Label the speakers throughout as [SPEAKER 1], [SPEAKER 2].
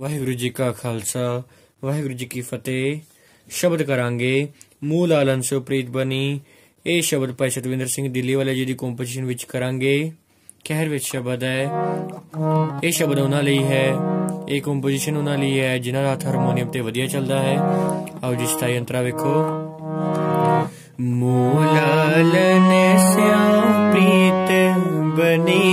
[SPEAKER 1] वाहिगुरु जी का खालसा वाहिगुरु जी की फतेह। शब्द करांगे मूल लालन सो प्रीत बनी। ਇਹ ਸ਼ਬਦ ਭਾਈ ਸਤਵਿੰਦਰ ਸਿੰਘ ਦਿੱਲੀ ਵਾਲੇ ਜੀ ਦੀ ਕੰਪੋਜੀਸ਼ਨ ਵਿੱਚ ਕਰਾਂਗੇ। ਕਹਿਰ ਵਿੱਚ ਸ਼ਬਦ ਹੈ। ਇਹ ਸ਼ਬਦ ਉਹਨਾਂ ਲਈ ਹੈ, ਇਹ ਕੰਪੋਜੀਸ਼ਨ ਉਹਨਾਂ ਲਈ ਹੈ ਜਿਨ੍ਹਾਂ ਦਾ ਹੱਥ ਹਾਰਮੋਨੀਅਮ ਤੇ ਵਧੀਆ ਚੱਲਦਾ ਹੈ। ਆਓ ਜੀ ਸਥਾਈ ਅੰਤਰਾ ਵੇਖੋ। ਮੂਲਾਲਨ ਸਿਉ ਪ੍ਰੀਤ ਬਨੀ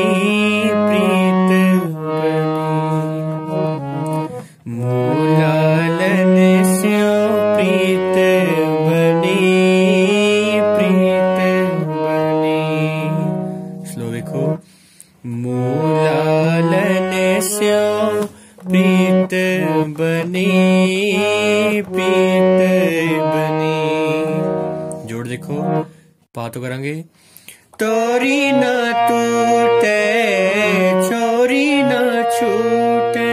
[SPEAKER 1] मूलालन स्यो प्रीत बनी प्रीत बनी। जोड़ देखो पा तो करांगे। तोरी ना टूटे छोरी ना छूटे,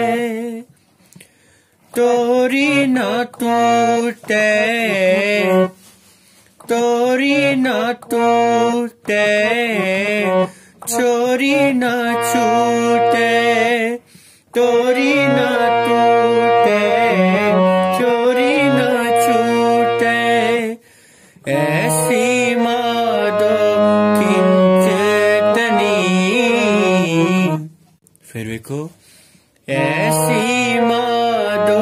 [SPEAKER 1] तोरी ना टूटे तोरी ना टूटे छोरी ना छूटे, तोरी ना टूटे छोरी ना छूटे। ऐसी माधो किंचतनी, फिर देखो ऐसी माधो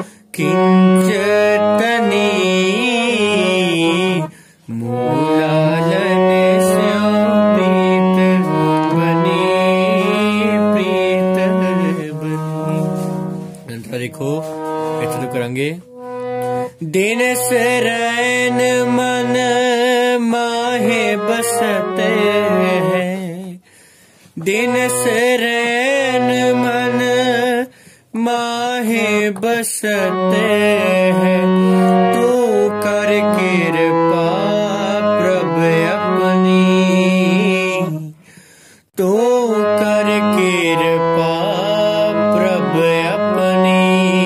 [SPEAKER 1] किंचतनी। मूलालन देखो इतना तो करेंगे। दिन सरैन मन माहे बसते हैं, दिन सरैन मन माहे बसते हैं। तू कर कृपा प्रभ अपनी, तू कर कृपा प्रभ अपनी।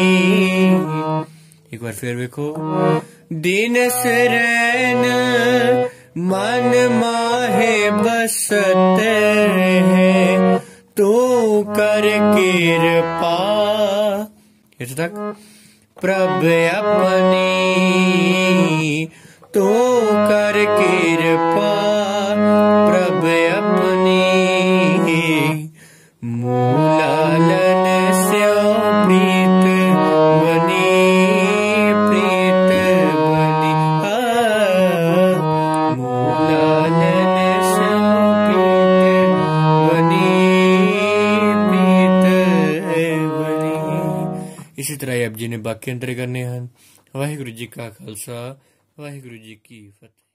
[SPEAKER 1] एक बार फिर देखो। दिन सरैन मन माहे बसते हैं, तू कर कृपा इस तक प्रभ अपनी, तू कर कृपा प्रभ अपनी। मूलालन स्यो प्रीत बनी प्रीत बनी। मूलालन स्यो प्रीत बनी प्रीत बनी। इसी तरह आप जी ने बाकी अंतर करने हैं। वाहिगुरु जी का खालसा वाहिगुरु जी की फतेह।